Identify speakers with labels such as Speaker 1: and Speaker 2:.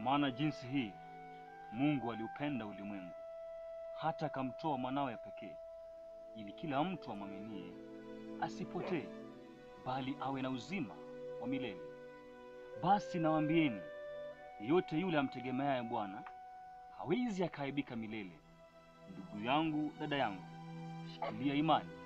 Speaker 1: maana jinsi hii Mungu aliupenda ulimwengu hata akamtoa mwanawe pekee, ili kila mtu amwaminie asipotee, bali awe na uzima wa milele. Basi nawaambieni, yeyote yule amtegemeaye Bwana hawezi akaibika milele. Ndugu yangu, dada yangu, shikilia imani.